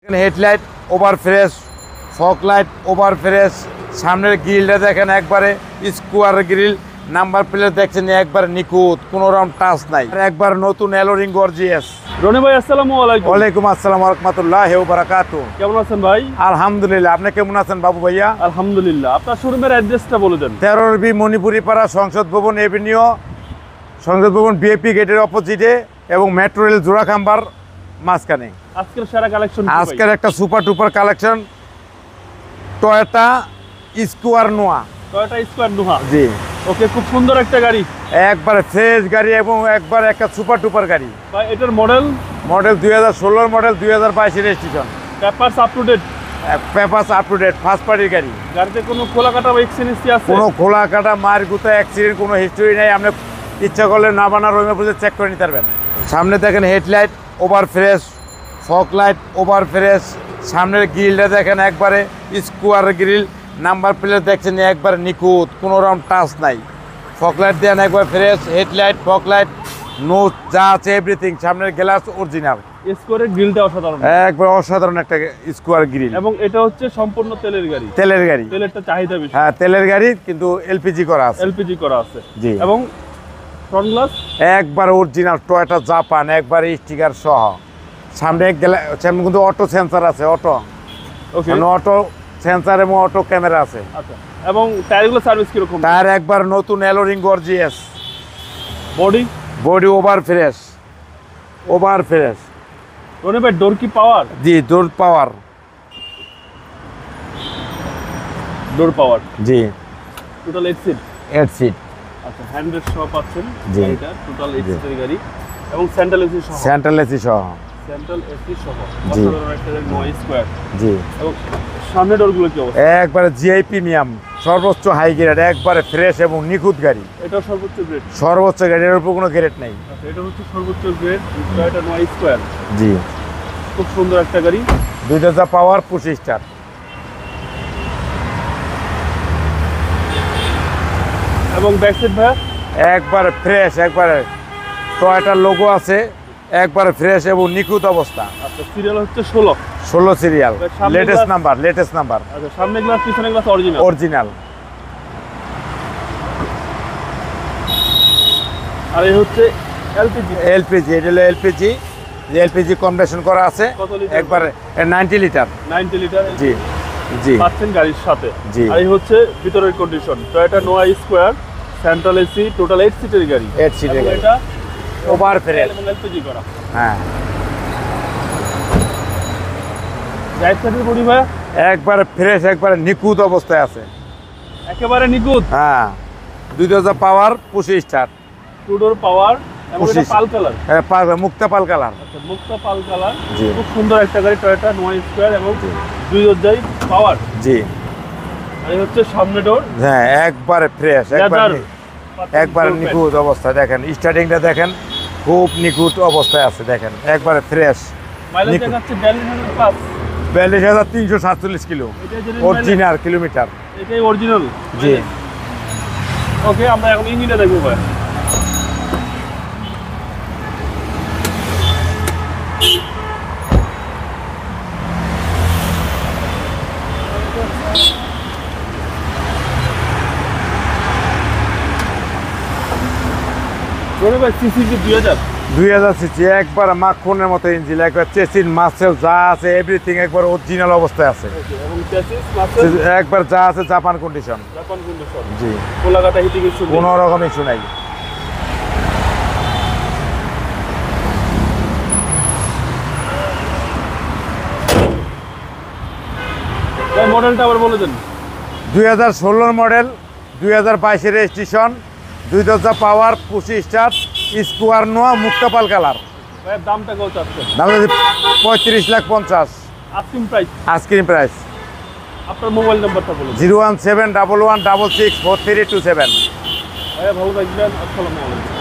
Headlight over fresh, fog light over fresh, সামনের গ্রিলটা দেখেন একবারে স্কোয়ার গ্রিল, নাম্বার প্লেট দেখছেন একবারে নিখুঁত, কোনো রকম টাচ নাই, একবার নতুন এলোরিং গর্জিয়াস। রনি ভাই আসসালামু আলাইকুম। ওয়ালাইকুম আসসালাম ওয়া রাহমাতুল্লাহি ওয়া বারাকাতুহু। কেমন আছেন ভাই? আলহামদুলিল্লাহ, আপনি কেমন আছেন বাবু ভাইয়া? আলহামদুলিল্লাহ। আপনার শোরুমের অ্যাড্রেসটা বলে দেন। 13 মণিপুরি পাড়া, সংসদ ভবন এভিনিউ, সংসদ ভবন বিএপি গেটের অপোজিটে এবং মেট্রো রেল জোড়াখাম্বার মাঝখানে। আজকের সেরা কালেকশন, আজকের একটা super duper collection, Toyota square Noah. Toyota square Noah, জি ওকে, খুব সুন্দর একটা গাড়ি, একবারে ফ্রেশ গাড়ি এবং একবার একটা সুপার টুপার গাড়ি। ভাই এটার model 2016 model, 2022 registration, papers up to date. Papers up to date, first পার্টির গাড়ি। গাড়িতে কোনো খোলা কাটা বা এক্সিডেন্ট আছে? কোনো খোলা কাটা, মার গুতা, অ্যাক্সিডেন্ট কোনো হিস্টরি নাই। আপনি ইচ্ছা করলে না বানা রোমে বুঝে চেক করে নিতে পারবেন। সামনে দেখেন headlight over fresh, fog light over fresh, সামনের গ্রিলটা দেখেন একবারে স্কোয়ার গ্রিল, নাম্বার প্লেট দেখছেন একবারে নিখুঁত, কোনো রকম টাচ নাই। ফগ লাইট দেন একবার ফ্রেশ, হেডলাইট, ফগ লাইট, নোট যা আছে এভরিথিং, সামনের গ্লাস অরিজিনাল। স্কোয়ারের গ্রিলটা অসাধারণ, একবার অসাধারণ একটা স্কোয়ার গ্রিল। এবং এটা হচ্ছে সম্পূর্ণ তেলের গাড়ি। তেলের গাড়ি, তেলেরটা চাহিদা বেশি। হ্যাঁ তেলের গাড়ি, কিন্তু এলপিজি করা আছে। এলপিজি করা আছে, জি। এবং ফ্রন্ট গ্লাস একবার অরিজিনাল টয়োটা জাপান, একবার স্টিকার সহ। সামনে কিন্তু অটো সেন্সর আছে, অটো, ওকে, অটো সেন্সর এবং অটো ক্যামেরা আছে। আচ্ছা, এবং টায়ারগুলো সার্ভিস কিরকম? টায়ার একবার নতুন এলোরিং gorgeous. Body over fresh, over fresh. Roni ভাই ডোর কি পাওয়ার? জি, ডোর পাওয়ার, ডোর পাওয়ার, জি। Total 8 seat. 8 সিট, আচ্ছা, হ্যান্ডব্রেক সহ পাচ্ছেন। জি। এটা টোটাল 8 সিটের গাড়ি, এবং সেন্ট্রাল এসি সহ। সেন্ট্রাল এসি সহ, সেন্ট্রাল এসি সহ, জি। অসাধারণ একটা নোয়া স্কোয়ার। জি। এবং সামনের ডোরগুলো কি অবস্থা? একবারে জিআই প্রিমিয়াম, সর্বোচ্চ হাই গ্রেড, একবারে ফ্রেশ এবং নিখুঁত গাড়ি। এটা সর্বোচ্চ গ্রেড, সর্বোচ্চ গাড়ির উপর কোনো গ্রেড নেই। আচ্ছা, এটা হচ্ছে সর্বোচ্চ গ্রেড টয়োটা নোয়া স্কোয়ার। জি, খুব সুন্দর একটা গাড়ি, 2000 পাওয়ার, 25 স্টার। এবং ব্যাক সাইড ভাই একবারে ফ্রেশ, একবারে টয়োটার লোগো আছে, একবারে ফ্রেশ এবং নিখুঁত অবস্থা। আচ্ছা, সিরিয়াল হচ্ছে 16 সিরিয়াল, সামনে latest glass- number, latest number, আচ্ছা, সামনে গ্লাস পিছনে গ্লাস অরিজিনাল। অরিজিনাল। আর এই হচ্ছে এলপিজি। এলপিজি, এটা হলো এলপিজি, যে এলপিজি কনভার্সন করা আছে। কত লিটার? একবারে 90 লিটার। 90 লিটার, জি জি পাচ্ছেন গাড়ির সাথে। জি। আর এই হচ্ছে ভিতরের condition, Toyota Noah square, central AC, total 8 সিটের গাড়ি। 8 সিটের এবং গাড়ি, এটা ওভার ফ্রেশ, এবং এলপিজি করা। হ্যাঁ। রাইট সাইডের বডি ভাই একবারে ফ্রেশ, একবারে নিখুঁত অবস্থায় আছে, একেবারে নিখুঁত। হ্যাঁ। 2000 পাওয়ার, 25 স্টার, টু ডোর পাওয়ার, এবং এটা 25 পাল কালার। হ্যাঁ, মুক্তা পাল কালার। আচ্ছা, মুক্তা পাল কালার। জি। খুব সুন্দর একটা গাড়ি, টয়োটা নোয়া স্কোয়ার, এবং 2000 পাওয়ার। জি, আর এই হচ্ছে সামনে ডোর, হ্যাঁ, একবারে ফ্রেশ, একবারে নিখুঁত অবস্থায়। দেখেন স্টার্টিংটা দেখেন, খুব নিখুঁত অবস্থায় আছে, দেখেন একবারে ফ্রেশ। মাইলেজ দেখাচ্ছে 42,000 প্লাস, 42,347 কিলো অরিজিনাল কিলোমিটার। এটাই অরিজিনাল। জি। ওকে, আমরা এখন ইঞ্জিনটা দেখবো ভাই। রনি ভাই সিসি কি 2000 সিসি, একবার মাখনের মতো ইঞ্জিন, একবার চেসিন মাসেল যা আছে এভরিথিং একবার অরিজিনাল অবস্থায় আছে। এবং চ্যাসিস মাসেল একবার যা আছে জাপান কন্ডিশন। জাপান কন্ডিশন, জি, কোলাঘাটা হিটিং ইস্যু কোনো রকম ইস্যু নাই। ভাই মডেলটা আবার বলে দেন। 2016 model, 2022 registration, 2000 power, 25 star, square Noah, Mukta পাল কালার। ভাই দামটা কত চাচ্ছেন? দাম 35,50,000 আস্কিং প্রাইস। Asking price. আপনার মোবাইল নাম্বারটা বলুন। 01711664327। ভাইয়া ভালো থাকবেন, আসসালামু আলাইকুম।